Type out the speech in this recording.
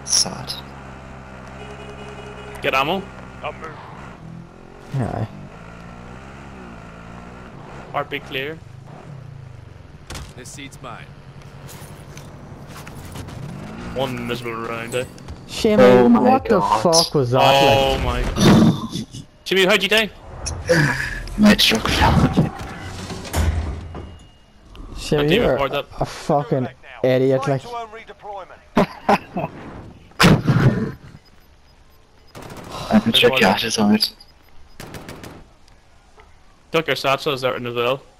Sad. Get ammo. Yeah. Heartbeat clear. This seat's mine. One miserable round, eh? Shimmy, Oh my what God. the fuck was that? Oh my. Jimmy, how'd you die? My truck fell. Shimmy, Can't even you're afford that. a fucking idiot, like. And the truck cat is on it. Took your satchels out as well.